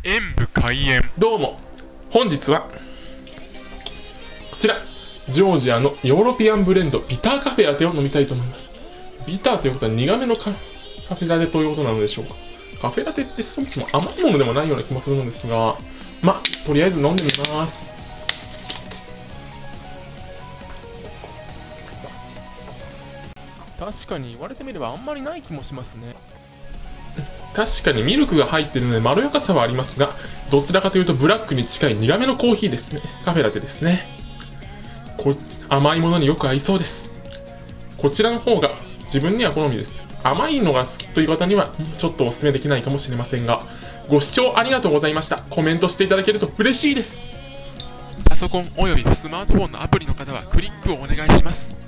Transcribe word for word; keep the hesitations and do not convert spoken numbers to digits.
演武開演。 どうも、本日はこちらジョージアのヨーロピアンブレンドビターカフェラテを飲みたいと思います。ビターということは苦めのカフェラテということなのでしょうか。カフェラテってそもそも甘いものでもないような気もするのですが、まあとりあえず飲んでみます。 確かに言われてみればあんまりない気もしますね。 確かにミルクが入っているのでまろやかさはありますが、どちらかというとブラックに近い苦めのコーヒーですね。カフェラテですね。こ甘いものによく合いそうです。こちらの方が自分には好みです。甘いのが好きという方にはちょっとお勧めできないかもしれませんが、ご視聴ありがとうございました。コメントしていただけると嬉しいです。 パソコンおよびスマートフォンのアプリの方はクリックをお願いします。